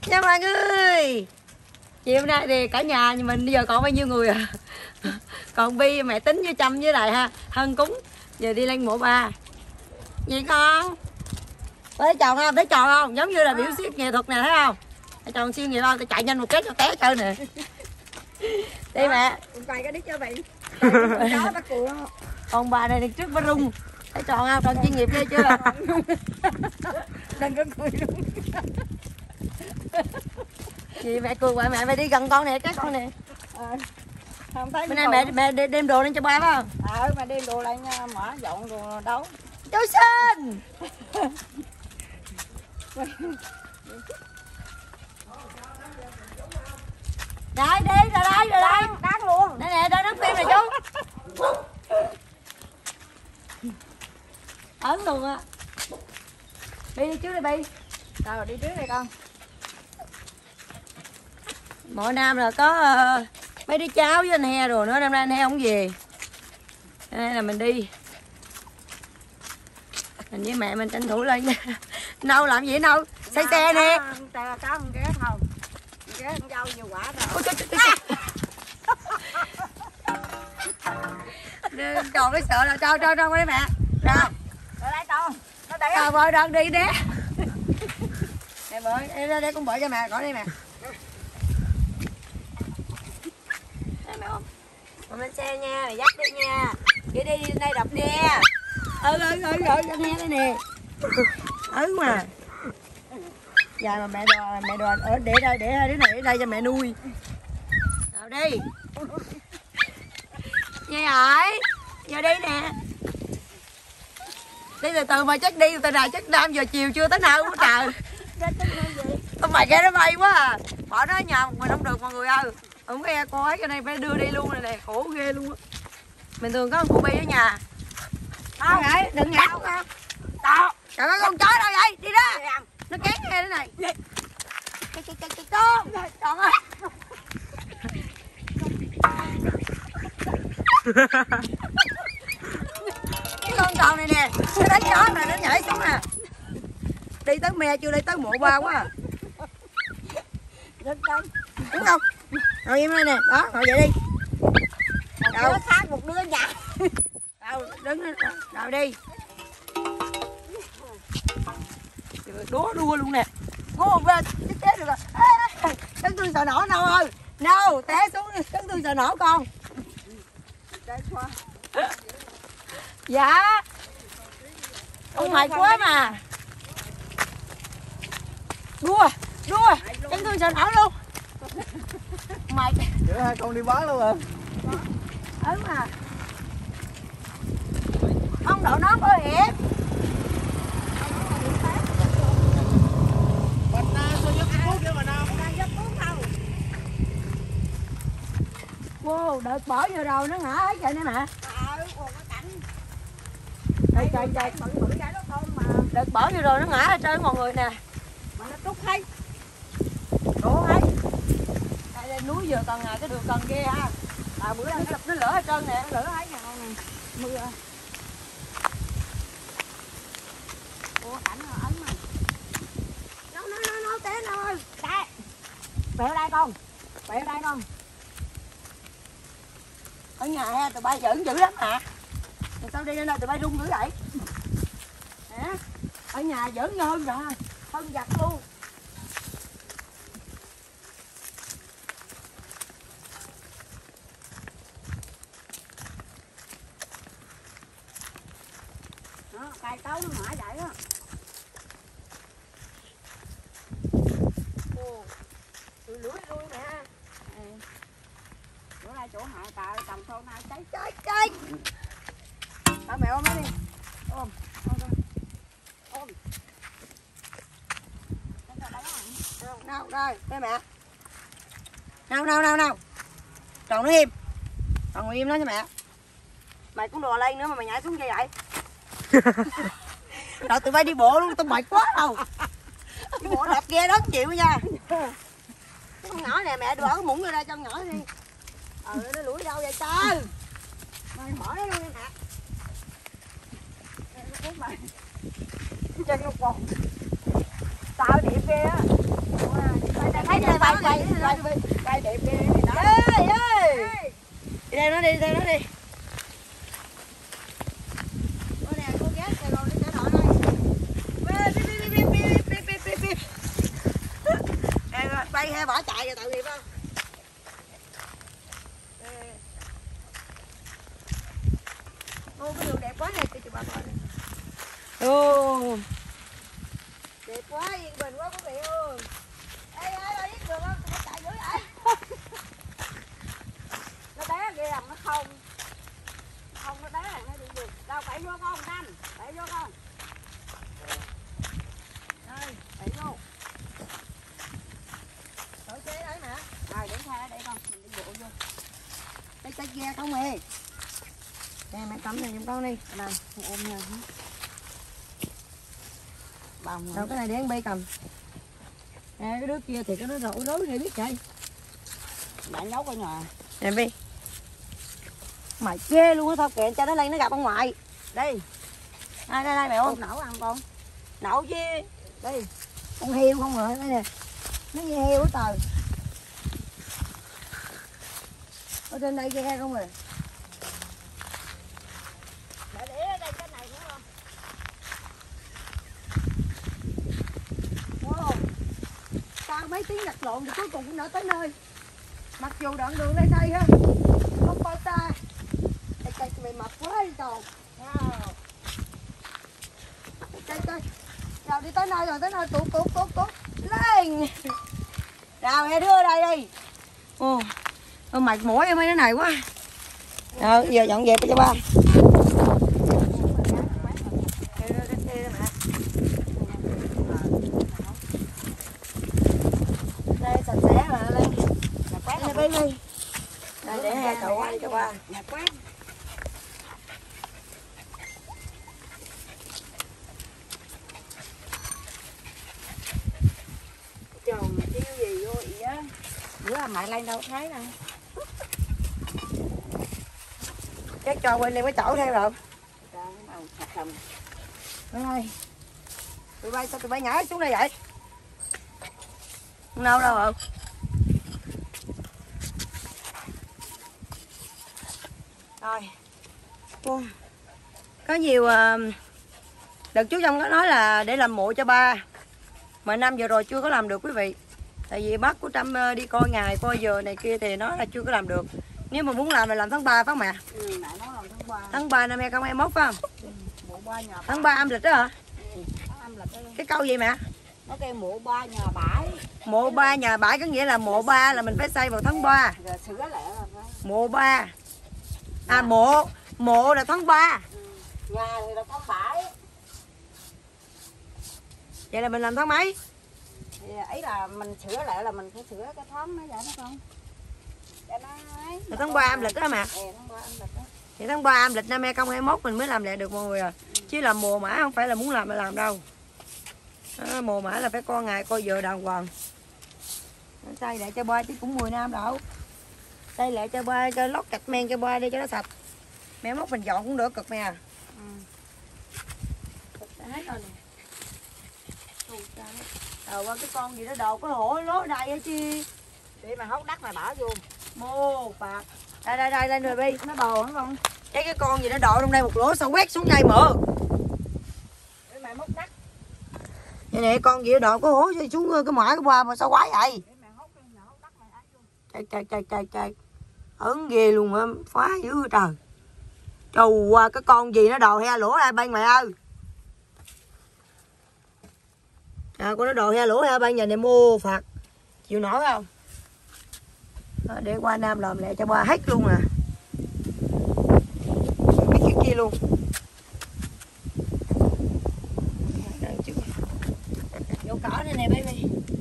Chào mọi người. Chiều nay thì cả nhà mình bây giờ còn bao nhiêu người à? Còn Bi mẹ Tính với Trâm với lại ha Hân cúng. Giờ đi lên mộ ba. Gì con? Thấy tròn không? Thấy tròn không? Giống như là biểu diễn nghệ thuật nè, thấy không? Thấy tròn siêu nghiệp không? Tôi chạy nhanh một cái cho té chơi nè. Đi mẹ. Quay cái đít cho bị. Chó bắt cua. Ông bà này trước mới rung. Thấy tròn không? Tròn chuyên nghiệp ghê chưa? Đừng có cười luôn. Chị mẹ cười hoài mẹ đi gần con nè, cái con nè. Không thấy. Bữa nay mẹ đem đồ lên cho ba phải không? Mà đem đồ lên nha, mở dọn đồ đấu. Chú Sinh. Đây đi, rồi đây. Đắt luôn. Đây nè, đây đóng phim nè chú. Ấn luôn á. Bi đi trước đi Bi. Rồi đi trước đây con. Mỗi năm là có mấy đứa cháu với anh He rồi nữa, năm nay anh He không về. Đây là mình đi. Mình với mẹ mình tranh thủ lên. Nâu làm gì nâu? Xây xe nè. Có con ghé không? Ghé con dâu nhiều quả rồi. Còn cái sợ là cho đi mẹ. Nào. Rồi đây con. Nó đẩy. Rồi vợ đơn đi đé. Em ơi, em ra đây con bợ cho mẹ, gọi đi mẹ. Đây mẹ không? Con lên xe nha, mày dắt đi nha. Chị đi đây đập nè. Anh He đây nè. Mà. Dạ mà mẹ đồ ở để hai đứa này ở đây cho mẹ nuôi. Nào đi. Nghe rồi. Giờ đi nè. Đi từ từ mà chắc đi từ này chắc 5 giờ chiều chưa tới nào quá trời. Tao mày nghe nó bay quá à. Bỏ nó ở nhà một mình không được mọi người ơi. Không nghe cô ấy cái này phải đưa đi luôn này nè, khổ ghê luôn á. Mình thường có con Bi ở nhà. Không vậy, đừng ngã không con. Đâu. Trời ơi con chó đâu vậy? Đi đó. Nó cán nghe thế này. Con ơi. Cái con tròn này nè, cái đánh chó này nó nhảy xuống nè. Đi tới me chưa đi tới mộ ba quá à. Đúng không? Ngồi im đây nè, đó, ngồi vậy đi. Một đứa khác một đứa dạ. Đâu, đứng đâu đi. Đua luôn nè. Ngô một bên, chết được rồi. Cấn tôi sợ nổ đâu ơi. Đâu, té xuống cấn tôi sợ nổ con. Dạ. Ông mệt quá mà. Đua, cấn tôi sợ nổ luôn. Mệt. Giữa hai con đi bán luôn rồi. Mà. Ông đội nón bảo hiểm. Mình sao giúp thuốc chứ mình không? Đang giúp thuốc không? Wow, đợt bỏ vô rồi nó ngã hết vậy nè mẹ. Còn có cảnh. Trời. Bự cái đó con mà. Đợt bỏ vô rồi nó ngã hết trơn mọi người nè. Mà nó trút hết. Đổ hết. Đây lên núi vừa cần cái đường cần ghê ha. Bữa nay nó lỡ hết trơn nè. Lửa hết nhà con nè. Mưa. Ủa cảnh rồi ấn mà. Nó té nó ơi. Té. Bẹo đây con. Ở nhà ha, tụi bay giỡn dữ lắm hả? Rồi sao đi lên đây tụi bay rung dữ vậy? Hả? Ở nhà giỡn hơn rồi. Hơn giặt luôn. Đó, cài tấu nó ngã vậy đó. Lưỡi lui nè. Bữa nay chỗ hại tại cầm thôn này Cháy. Đó mẹ ôm nó đi. Ôm. Nào, đây mẹ. Nào. Tròn nó im. Tròn ngồi im đó cho mẹ. Mày cũng đùa lên nữa mà mày nhảy xuống như vậy. Rồi tụi bay đi bộ luôn, tao mệt quá đâu. Đi bộ đẹp ghê đó, chịu nha. Con nhỏ nè mẹ đỡ cái muỗng vô đây cho con nhỏ đi. Nó lủi đâu vậy trời. Mày bỏ nó luôn đi mẹ. chân nó còn tạo điểm ghê á. quay đẹp ghê đó. Ê, đi theo nó đi, theo nó đi. Nè cô ghé Sài Gòn đi trả đỏ đây. Bay hay bỏ chạy rồi tội nghiệp không? Ô cái đường đẹp quá này cho bà coi. Ô, Đẹp quá, yên bình quá quý vị ơi. Ê ơi, biết đường không? Nó chạy dưới vậy. Nó bé ghê rằng nó không. Không nó bé rằng nó đi được. Đâu phải vô con Nam, phải vô con. Đây, phải vô. thổi chế đấy mà. Rồi để xe đây con, mình đi bộ vô. Cái ghe không hề. Nè mẹ cầm này giùm con đi. Đây, ôm nha. Bông Đâu cái này để anh Bi cầm. Nè cái đứa kia thì cái đứa rối này biết chạy. đã nhốt ở nhà. Nè Bi. Mày chê luôn á, thôi kệ cho nó lên nó gặp ông ngoại. Đi. Đây mẹ ơi. Con nấu ăn con. Nậu chứ. Đi. Con heo không rồi đây nè. Nó như heo hết trời. Ở trên đây ghe không rồi. Để ở đây cái này nữa không? Wow. Sao mấy tiếng lật lộn thì cuối cùng cũng đã tới nơi. Mặc dù đoạn đường đây đây ha. Không bao xa. Trời mày mập quá đi trời. Wow. Trời. Rồi đi tới nơi rồi, tới nơi tụt. Lên. Nào hai đứa ở đây đi. Ồ. Mệt mỏi em mấy cái này quá. Rồi giờ dọn dẹp cho ba. Đây sạch sẽ rồi lên. Đây đi. Đây để hai cậu quay cho ba. Nhà quán. Trời mà tiêu gì vô vậy á. Bữa là mẹ lên đâu thấy đâu. Chắc cho quên lên cái chỗ theo rồi. Đây. Tụi bay nhảy xuống đây vậy? Không đâu rồi. Rồi. Có nhiều đợt chú Trong có nói là để làm mộ cho ba. Mà năm vừa rồi chưa có làm được quý vị. Tại vì bác của Trâm đi coi ngày coi giờ này kia thì nói là chưa có làm được. Nếu mà muốn làm thì làm tháng 3 phải không mẹ? Ừ, mẹ nói làm tháng 3. Tháng 3 năm 2021 phải không? Mộ 3 nhà. Tháng 3 âm lịch đó hả? Tháng âm lịch đó. Cái câu gì mẹ? Nó kêu mộ 3 nhà bãi. Mộ 3 nhà bãi có nghĩa là mộ 3 là mình phải xây vào tháng 3. Rồi sửa lại là phải. Mộ 3. À mộ là tháng 3. Nhà thì là tháng 7. Vậy là mình làm tháng mấy? Thì ấy là mình sửa lại là mình phải sửa cái tháng nó vậy đó con. Cho nó ấy. Là tháng 3 âm lịch đó mà. Tháng 3 âm lịch đó. Thì tháng 3 âm lịch năm 2021 mình mới làm lại được mọi người à. Chứ làm mùa mã không phải là muốn làm là làm đâu. Đó, mùa mã là phải coi ngày coi giờ đàng hoàng. Xây lại cho ba chứ cũng 10 năm đâu. Xây lại cho ba cho lót gạch men cho ba đi cho nó sạch. Mẹ mốt mình dọn cũng đỡ cực mẹ à. Hết rồi nè. Đầu qua cái con gì đó đầu có hổ lố đầy hả chi. Để mà hốt đất mà bỏ vô. Mô bạc. Đây lên rồi Bi. Nó bò hả con? Cái con gì nó đậu trong đây một lỗ sao quét xuống đây mở. Để mẹ múc đất. Vậy nè con gì nó đậu có hổ xuống cái mỏ cái qua mà sao quái vậy? Để mẹ hốt đất mày ấy vô. Trời. Ấn ghê luôn á, phá dữ trời. Trù qua cái con gì nó đậu he lỗ hai bên mày ơi. À con nó đậu he lỗ hai bên nhà này mô phạt. Chịu nổi không? Đó, để qua Nam làm lại cho ba hết luôn nè. Mấy cái kia luôn. Vô cỏ đây nè baby.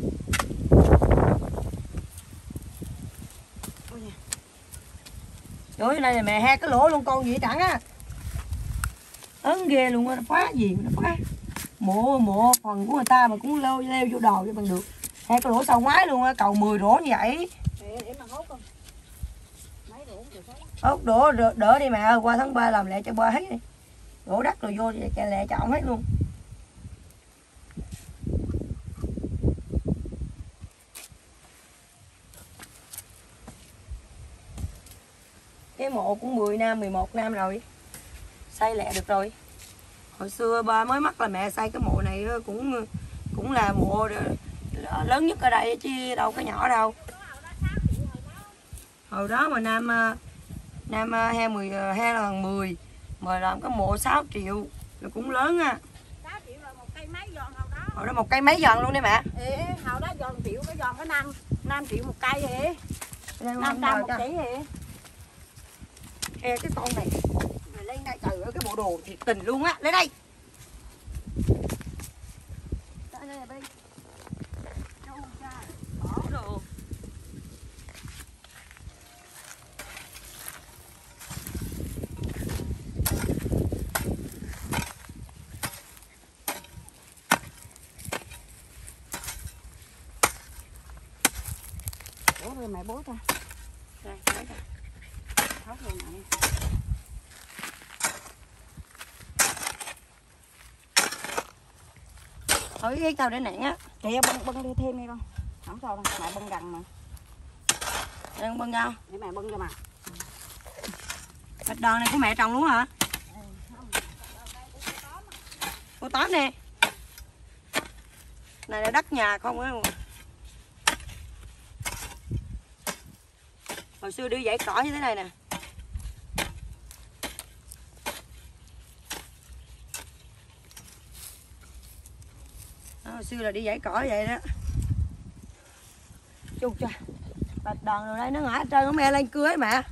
Trời này mẹ hai cái lỗ luôn con gì chẳng á. Ấn ghê luôn á, nó phá gì mà nó phá. Mộ phần của người ta mà cũng leo vô đồ cho bằng được. Hai cái lỗ sau ngoái luôn á, cầu 10 rổ như vậy. Để mà hốt con. Mấy rổ được hết. Hốt đổ đỡ đi mẹ ơi, qua tháng 3 làm lại cho ba hết đi. Đổ đất rồi vô chạy lẹ chọn hết luôn. Cái mộ cũng 10 năm 11 năm rồi, xây lẹ được rồi. Hồi xưa ba mới mắc là mẹ xây cái mộ này cũng là mộ lớn nhất ở đây chứ đâu có nhỏ đâu. Hồi đó mà năm 2010 mà làm cái mộ 6 triệu là cũng lớn á. 6 triệu là một cây mấy giòn hồi đó. Hồi đó một cây mấy giòn luôn đấy mẹ. Ê, hồi đó giòn triệu, cái giòn có 5 triệu một cây vậy. 500 một ký vậy. Ê, cái con này mày lấy đây, trời ơi cái bộ đồ thiệt tình luôn á, lấy đây. Đây là Bi. Bỏ đồ. Ủa rồi mẹ bố ta. Đây, lấy đây. Thóc rồi mẹ. Hỏi cái tao để nặng á. Kìa bưng đi thêm đi con. Không sao đâu, mẹ bưng gần mà. Đang bưng nhau. Để mẹ bưng cho mà. Bạch đòn này của mẹ trồng luôn hả? Cô Tám nè. Này là đất nhà không á. Hồi xưa đi dãy cỏ như thế này nè. Đó, hồi xưa là đi dãy cỏ vậy đó. Chu cha. Bạch đòn rồi đây nó ngã hết trơn, nó me lên cưa ấy mẹ.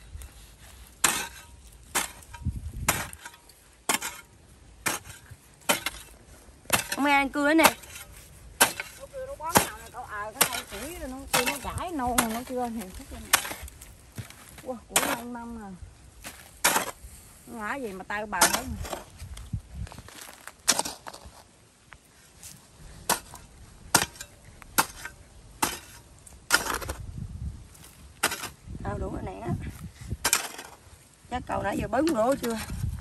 Me lên cưa ấy nè. Nó bón nào này cậu cái này củi rồi nó gãi nôn rồi nó chưa thì thích lên. Wow, củi non mâm rồi. Ngã gì mà tay bà hết. Tao đủ cái này á. Chắc cậu nãy giờ bấm rổ chưa?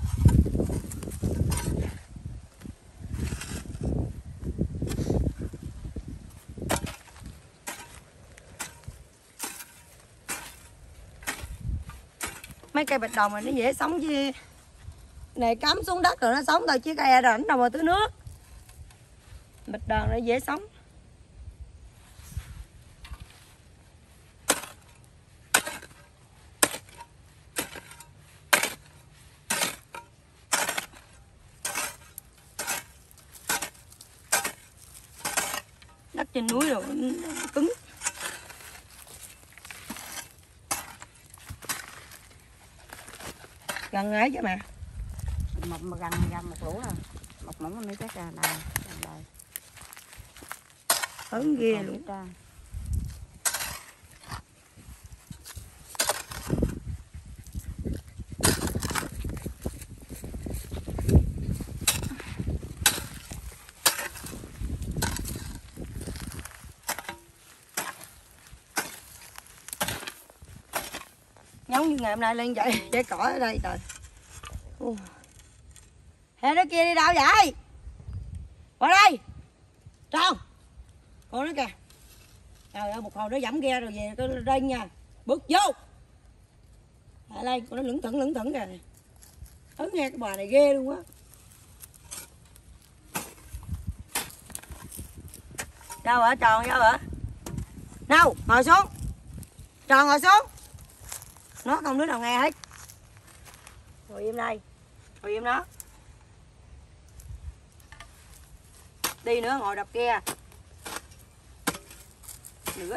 Mấy cây bạch đồng này nó dễ sống chứ. Này cắm xuống đất rồi nó sống thôi chứ cây rảnh đâu mà tưới nước. Bạch đòn nó dễ sống. Đất trên núi rồi cứng. Gần ấy chứ mà. Mà gần một lũ à. Một mỏng nữa chắc là đây. Ớn ghê luôn. Giống như ngày hôm nay lên dãy cỏ ở đây trời. Hè đứa kia đi đâu vậy? Qua đây. Tròn. Con nó kìa. Trời ơi một hồi nó dẫm ghe rồi về cái rên nha. Bước vô. Lại đây con nó lững thững kìa. Ấn nghe cái bà này ghê luôn á. Đâu hả Tròn đâu hả? Đâu ngồi xuống. Tròn ngồi xuống. Nó không đứa nào nghe hết. Ngồi im đây. Ngồi im đó. Đi nữa ngồi đập kia. Nữa.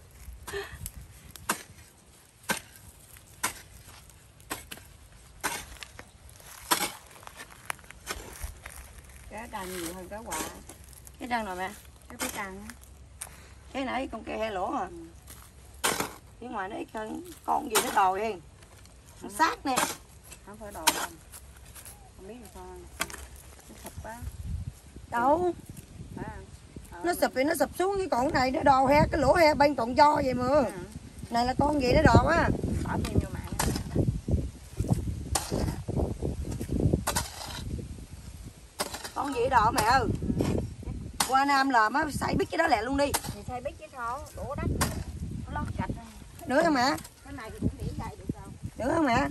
Cái đàn nhiều hơn cái quả. Cái đằng nào mẹ? Cái đàn á. Cái nãy con kia he lỗ à. Phía ngoài nó ít hơn. Con gì nó đòi hen. Nó sát nè. Không phải đồ đâu. Không biết là sao. Nó sụp quá. Đâu. À. Nó sụp thì nó sụp xuống cái con này nó đò he. Cái lỗ he bên còn do vậy mà. Này là con gì nó đò á. Bỏ thêm vô mạng. Con gì đò mẹ ơi. Qua Nam là mới xảy biết cái đó lẹ luôn đi. Thì xây biết chứ sao. Đổ đất. Nó lót gạch. Nữa hả mẹ? Cái này thì cũng để vậy được đâu. Được không mẹ?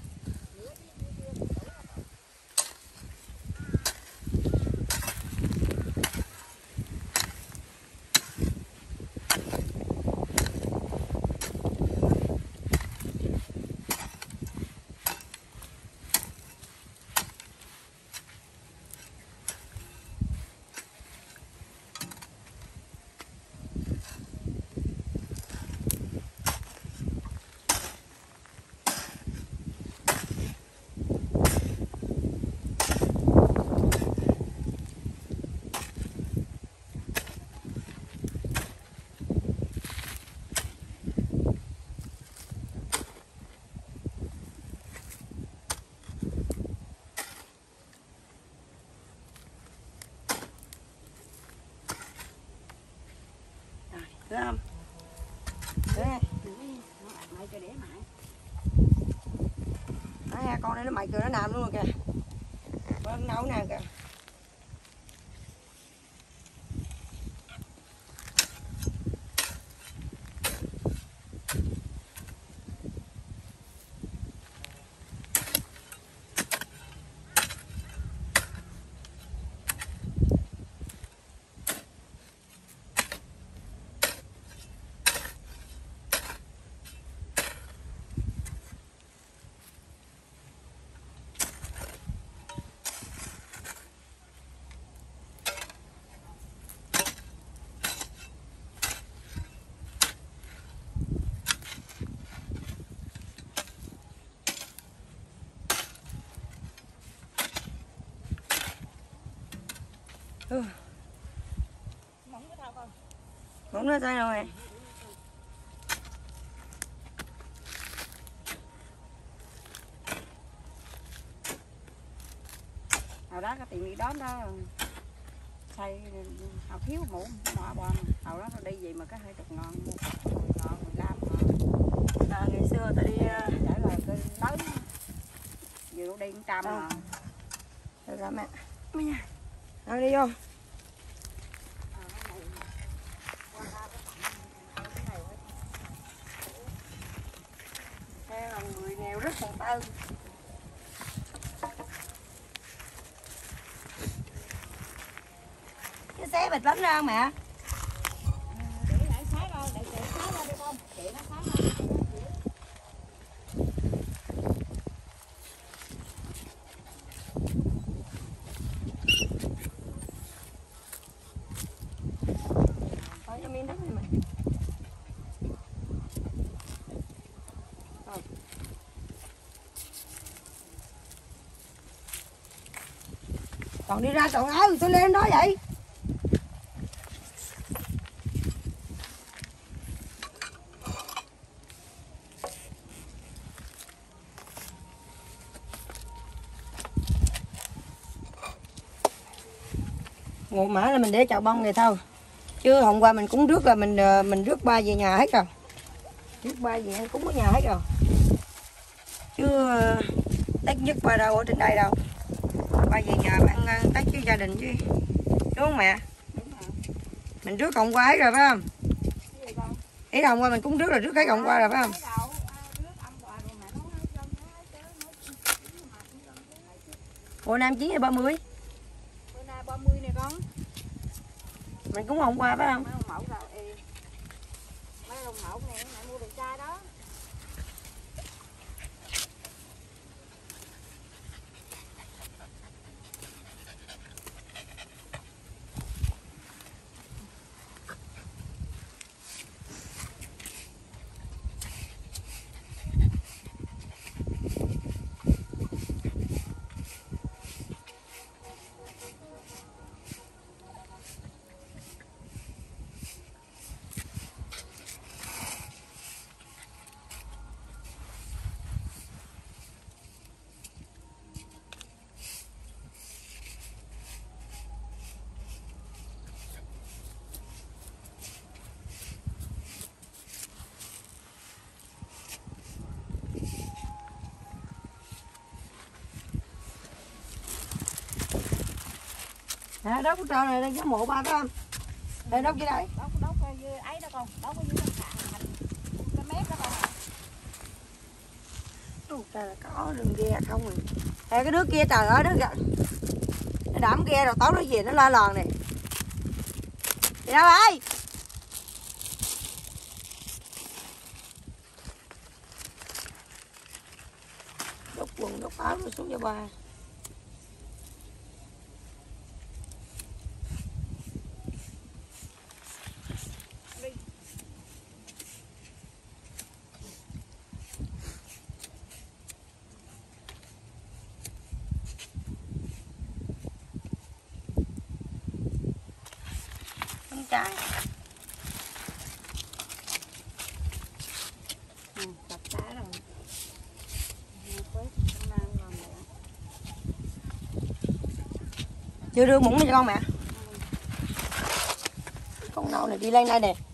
Được không? Đấy. Mày cho để mày. Đấy, con này nó mày kìa, nó nằm luôn rồi kìa. Con nấu nè kìa. Mỏng cái thao con. Mỏng nó tay rồi. Hồi đó cái tiệm đi đón đó xây học thiếu mũ mỏ bò hồi đó nó đi gì mà có 20 ngàn, 15 ngàn. Ngày xưa ta đi Để là cái lớn vừa nó đi 100 mà. được rồi mẹ. Đâu đi vô. Theo là người nghèo rất phần tư. Cái xé bịch bánh ra không mẹ? Để lại xái rồi, để chị xái ra đi con. Chị nó xái ra. Thôi cho miếng đất này mẹ. Còn đi ra còn ơi, tôi lên đó vậy. Ngộ mã là mình để chậu bông này thôi. Chứ hôm qua mình cúng rước là mình rước ba về nhà hết rồi. Rước ba về ăn cúng ở nhà hết rồi. Chứ Tết nhất ba đâu ở trên đây đâu. Ba về nhà ăn Tết với gia đình chứ. Đúng không mẹ? Đúng rồi. Mình rước hôm qua hết rồi phải không? Ý là hôm qua mình cúng rước là rước hết hôm qua rồi phải không? Ủa Nam Chiến hay 30? Bữa nay 30 nè con. Mình cúng hôm qua phải không? Mấy ông mẫu đâu mấy ông mẫu này mẹ mua được chai đó. Nè đốt cái tròn này đang giám mộ ba phải không? Đây đốt dưới đây. Đốt ấy đó con, đốt ở dưới cái sạn thành cái mép đó con. Trời là có đường ghe không rồi. Ê, cái nước kia trời ơi, nó đẫm ghe rồi tối nó về nó la lòn này. Đi đâu ơi? Đốt quần đốt áo nó xuống cho ba. Trai. Sạch đá rồi. Chưa đưa muỗng cho con mẹ. Con nâu này đi lên đây nè.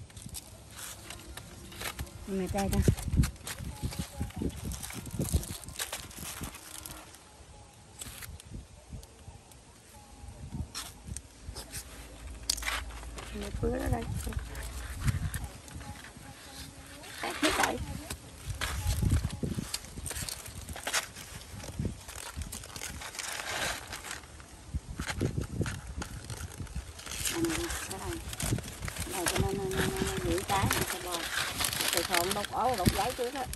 Mẹ trai ra. Mẹ phứa đó đây. Biết vậy. Này cho nên giữ trái này cho bò. Cây thộn đốt ấu đốt giấy trước á.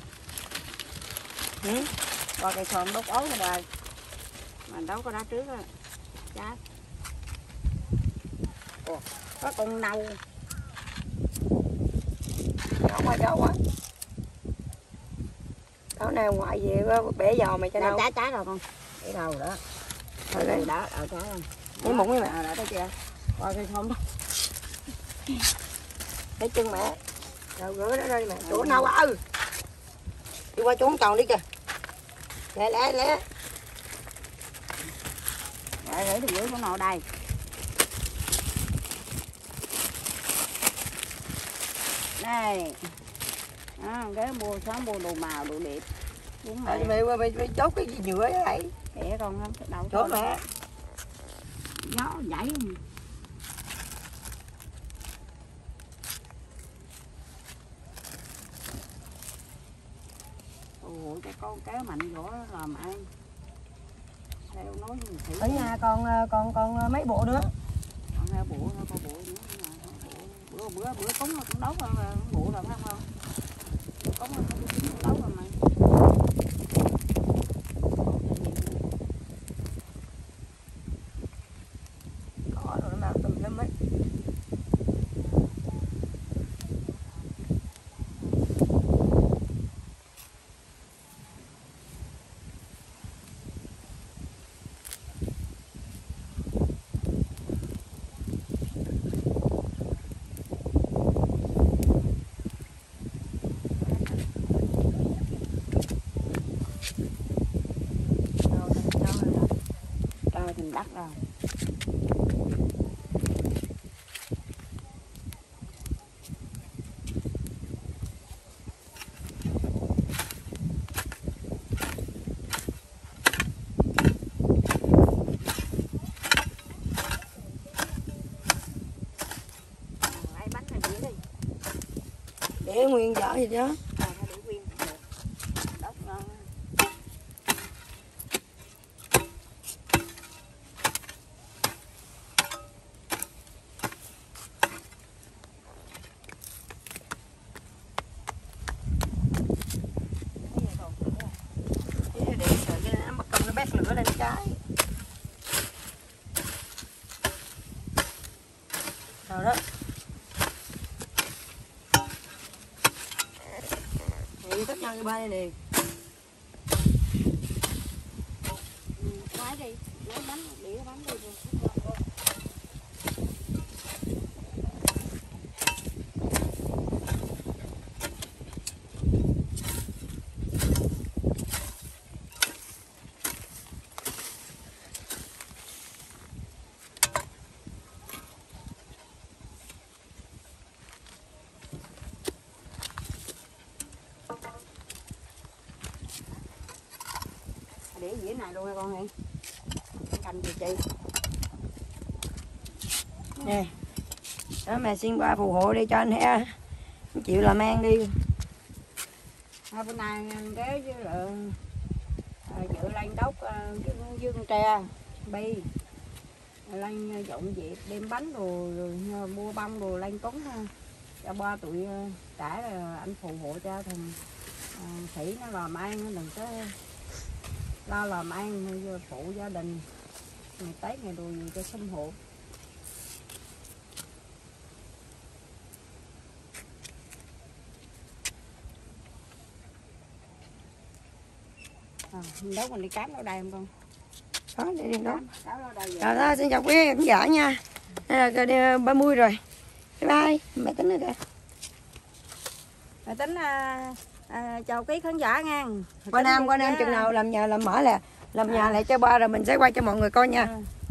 Bò cây thộn đốt ấu rồi đời. Mà đâu có đá trước á. Trái. Ồ, có con nâu. Nhỏ qua đâu quá. Đó nào ngoại về bẻ giò mày cho đâu. Trái rồi con. Cái đầu đó. Rồi đây. Đó, trái rồi. Lấy muỗng đi mẹ. Đó đó kìa. Coi cây thộn đó. Lấy chân mẹ. Rồi gửi đó đây mẹ. Chỗ nào ư? Đi qua chỗ tròn đi kìa. Lẹ. Rồi để được giữ con nào đây. Đây. À, cái mua sáng mua đồ màu đồ đẹp. Đúng rồi. Mày chốt cái gì nhựa vậy này? Kệ con không cái đầu. Chốt mẹ. Gió dãy. Ủa cái con kéo mạnh vỗ làm ăn. Theo nói như thử. Ở nhà còn mấy bộ nữa. Còn hai bộ nữa, con bộ nữa. Bữa cúng cũng đấu bộ rồi phải không? Cúng cũng đấu rồi mà. Có rồi nó màu tùm lum ấy. Trời thành đất rồi. Lấy bánh này dĩa đi. Để nguyên vỏ gì đó. Để nguyên đất ngon. Để sợ cái nó bắt công nó bét lửa lên trái. Rồi đó. Thì tất nhau cái ba đây nè. Nói đi, lấy bánh, đĩa bánh đi. Để dĩa này luôn nha con nghe. Canh gì chị? Nè. Đó mẹ xin qua phù hộ đi cho anh ha. Chịu làm ăn đi. Hôm nay kế với dự lên đốt dương tre bi lên dọn dẹp đem bánh rồi mua bông rồi lên cúng cho ba tụi cả anh phù hộ cho thằng Thủy nó làm ăn, đừng có lo làm ăn phụ gia đình ngày Tết ngày đùi gì cho xung hộ. Đâu mình đi cám đâu đây không con? Đó, đi đó. Rồi Đó, xin chào quý khán giả nha. Đây là 30 rồi. Bye bye. Mẹ tính rồi kìa. Mẹ tính chào quý khán giả nha. Qua Nam chừng nào làm nhà làm mở là làm nhà lại cho ba rồi mình sẽ quay cho mọi người coi nha.